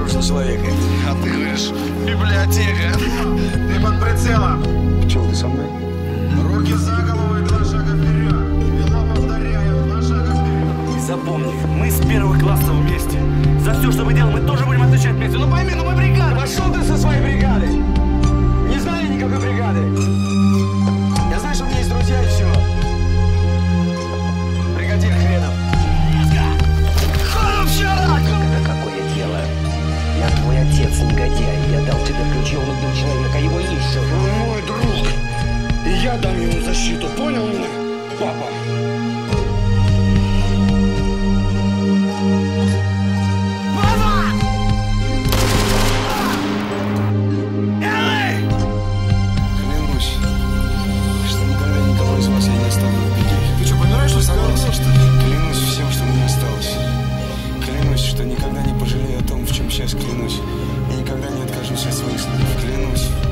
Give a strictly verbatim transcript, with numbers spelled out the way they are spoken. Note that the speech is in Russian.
хороший человек. А ты говоришь, библиотека. Ты под прицелом. Чего, ты со мной? Руки за голову и два шага вперед. Вело, повторяю, два шага вперед. И запомни, мы с первого класса вместе. За все, что мы делаем, мы тоже будем отвечать вместе. Ну пойми, ну мы бригада. Пошел ты со своей бригадой! Не знаю никакой бригады. Я знаю, что у меня есть друзья и все. Бригадир хренов. Это какое дело? Я твой отец, негодяй. Я дал тебе ключи, он убил человека, его ищут. Он мой друг. И я дам ему защиту. Понял меня, папа? Клянусь, что никогда никого из вас я не оставлю в беде. Ты что, помираешь, что согласен, что ли? Клянусь всем, что мне осталось. Клянусь, что никогда не пожалею о том, в чем сейчас клянусь. И никогда не откажусь от своих слов. Клянусь.